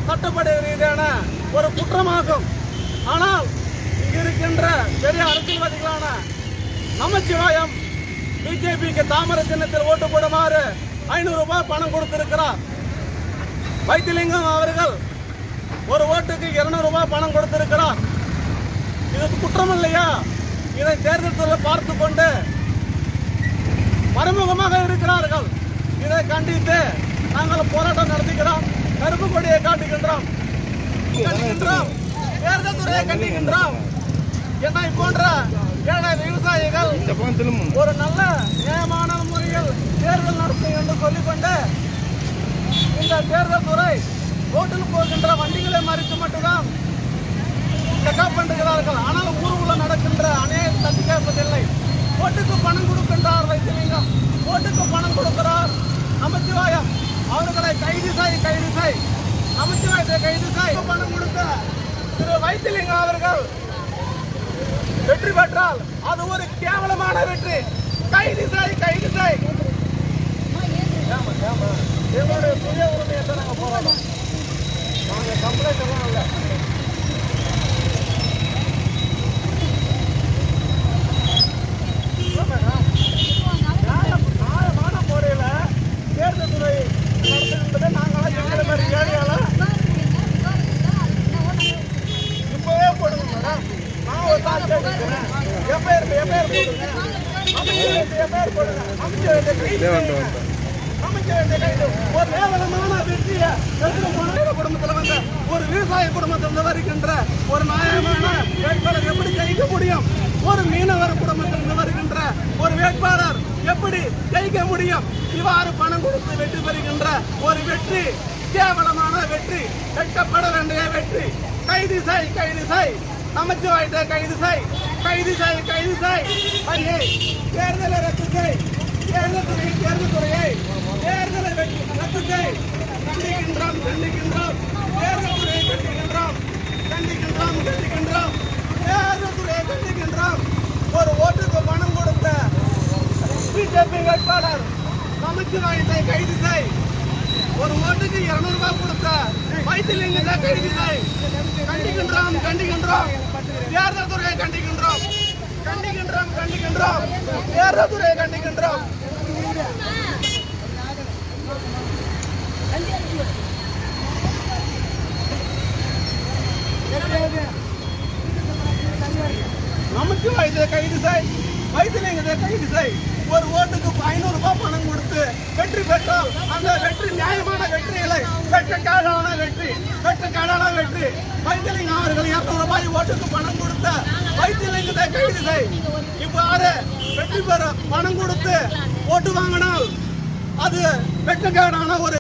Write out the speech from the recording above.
சட்டப்படி ரீதியான ஒரு குற்றமாகும். ஆனால் இங்கு இருக்கின்ற பெரிய அரசியல்வாதிகளான நமச்சிவாயம் பிஜேபிக்கு தாமரை சின்னத்தில் ஓட்டு போடுமாறு 500 ரூபாய் பணம் கொடுத்திருக்கிறார். வைத்திலிங்கம் அவர்கள் ஒரு ஓட்டுக்கு 200 ரூபாய் பணம் கொடுத்திருக்கிறார். இது குற்றம் இல்லையா? இதை தேர்தல் பார்த்து கொண்டு மறைமுகமாக இருக்கிறார்கள். இதை கண்டித்து நாங்கள் போராட்டம் நடத்துகிறோம். கருப்பு கொடியை காட்டுகின்றோம். தேர்தல் துறையை கண்டிக்கின்றோம். என்னை போன்ற ஏழை விவசாயிகள் ஒரு நல்ல நியாயமான முறையில் தேர்தல் நடத்தும் என்று சொல்லிக்கொண்டு இந்த தேர்தல் துறை ரோட்டில் போகின்ற வண்டிகளை மறித்து மட்டும்தான் செக்அப் பண்ணுகிறார்கள். ஆனால் ஊருக்குள்ள நடக்கின்ற அநேக தட்டி கேட்பதில்லை. ஓட்டுக்கு பணம் கொடுக்கின்றார் வைத்திலிங்கம், ஓட்டுக்கு பணம் கொடுக்கிறார் நமச்சிவாயம். அவர்களை கைது செய் நமச்சிவாயத்தை கைது செய். பணம் கொடுத்த திரு வைத்திலிங்கம் அவர்கள் வெற்றி பெற்றால் அது ஒரு கேவலமான வெற்றி. கைது செய். எங்களுடைய புதிய உரிமையை நாங்கள் போராடும். நாங்கள் கம்ப்ளைண்ட் எல்லாம் இல்லை. நியாயமான முறையில் தேர்தல் துறை நடத்துகின்றதை நாங்களாம் எங்களை மாதிரி ஏழையால இப்பவே போடுங்க மேடம். நான் ஒரு சாட்சி அடிக்கிறேன். எஃப்ஐஆர் போடுங்க. எஃப்ஐஆர் போடுங்க. ஒரு கேவலமான வெற்றியை குடும்பத்தில் வந்த ஒரு விவசாய குடும்பத்தில் வருகின்ற ஒரு நியாயமான வேட்பாளர் எப்படி ஜெயிக்க முடியும்? ஒரு மீனவர் குடும்பத்தில் வருகின்ற ஒரு வேட்பாளர் எப்படி ஜெயிக்க முடியும்? இவ்வாறு பணம் கொடுத்து வெற்றி பெறுகின்ற ஒரு வெற்றி கேவலமான வெற்றி, வெட்கப்பட வேண்டிய வெற்றி. கைது செய் நமச்சிவாயத்தை கைது செய். தேர்தலை ரத்து செய். தேர்தல் துறையை தேர்தலை ரத்து செய். கண்டிக்கின்றோம். தேர்தல் துறையை கண்டிக்கின்றோம். தேர்தல் துறையை கண்டிக்கின்றோம். ஒரு ஓட்டுக்கு பணம் கொடுத்த பிஜேபி வேட்பாளர் நமச்சிவாயத்தை கைது செய். ஒரு ஓட்டுக்கு 200 ரூபாய் கொடுத்த வைத்திலிங்கத்தை கைது செய். கண்டிக்கின்றோம். தேர்தல் துறையை கண்டிக்கின்றோம். தேர்தல் துறையை கண்டிக்கின்றோம். நமச்சிவாயத்தை கைது செய். வைத்திலிங்கத்தை கைது செய். ஒரு ஓட்டுக்கு 500 ரூபாய் பணம் கொடுத்து வெற்றி பெற்றால் அந்த வெற்றி நியாயமான வெற்றி இல்லை, வெற்றிக்கான வெற்றி. வைத்திலிங்கம் அவர்கள் 200 ரூபாய் ஓட்டுக்கு பணம் கொடுத்த வைத்திலிங்கத்தை கைது செய். இவ்வாறு வெற்றி பெற பணம் கொடுத்து ஓட்டு வாங்கினால் அது வெற்றிக்கான ஒரு